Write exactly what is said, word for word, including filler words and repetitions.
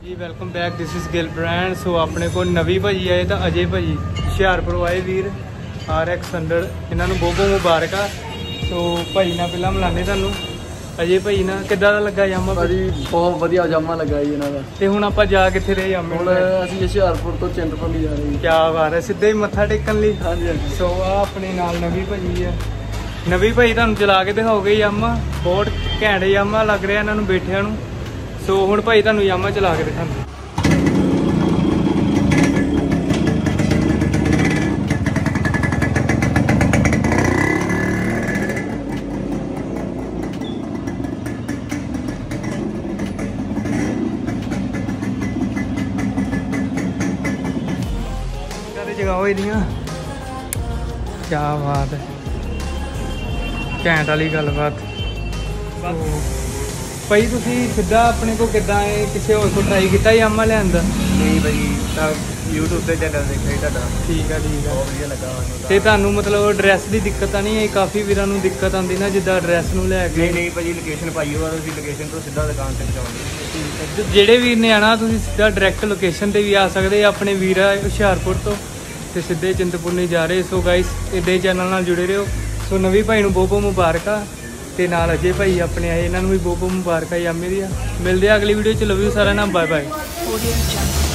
Ji welcome back, this is Gill brand. So अपने को नवी भाजी आए तो अजय भाजी हुशियारपुर आए वीर आर एक्स हंड्रेड, इन्होंने बहुत बहुत मुबारक। सो भाई ना पहला मिलाने तुहानू अजय भाई ना किद्दां दा लगा जामा भाजी? बहुत वधिया जामा लगा जी इन्हां दा। ते हुण आपां जा कित्थे रहे जामे? हुण असीं हुशियारपुर तो चिंतपूर्णी जा रहे हैं। क्या बात है, सीधे ही मत्था टेकन लई। हाँ जी हाँ जी। सो आ अपने नाल नवी भाजी है। नवी भाई तुहानू चला के दिखाओगे यामा, बहुत घैंट यामा लग रहा इन्हां नू बैठियां नू। सो हुण भाई तुहानू यामा चला के दिखांदे। जगाओ इहदियां, क्या बात है, घैंट वाली गलबात। भाई तुसी सीधा अपने को किद्दां किसी होर को ट्राई किया यामा लियान दा? नहीं भाई, यूट्यूब से चैनल देखा तुहाडा। ठीक है ठीक है। बहुत वधिया लगा। ते तुहानू मतलब एड्रैस की दिक्कत नहीं आई? काफ़ी वीरां नू दिक्कत आती ना जिद्दां एड्रैस नू लैके। नहीं नहीं भाजी, लोकेशन पाई हो, तुसीं लोकेशन तो सीधा दुकान ते पहुंचाओगे। ਜਿਹੜੇ ਵੀਰ ਨੇ ਆਣਾ ਤੁਸੀਂ ਸਿੱਧਾ ਡਾਇਰੈਕਟ ਲੋਕੇਸ਼ਨ ਤੇ ਵੀ ਆ ਸਕਦੇ। ਆਪਣੇ ਵੀਰ ਆ ਹੁਸ਼ਿਆਰਪੁਰ ਤੋਂ ਤੇ ਸਿੱਧੇ ਚਿੰਤਪੁਰਨੀ ਜਾ ਰਹੇ। ਸੋ ਗਾਇਸ ਇੱਦਾਂ ਹੀ ਚੈਨਲ ਨਾਲ ਜੁੜੇ ਰਹੋ। ਸੋ ਨਵੀਂ ਭਾਈ ਨੂੰ ਬਹੁਤ ਬਹੁਤ ਮੁਬਾਰਕਾਂ ਤੇ ਨਾਲ ਅਜੇ ਭਾਈ ਆਪਣੇ ਆਏ, ਇਹਨਾਂ ਨੂੰ ਵੀ ਬਹੁਤ ਬਹੁਤ ਮੁਬਾਰਕਾਂ ਯਾਮੇ ਦੀਆਂ। ਮਿਲਦੇ ਆ ਅਗਲੀ ਵੀਡੀਓ ਚ। ਲਵ ਯੂ ਸਾਰਿਆਂ ਨਾਲ, ਬਾਏ ਬਾਏ।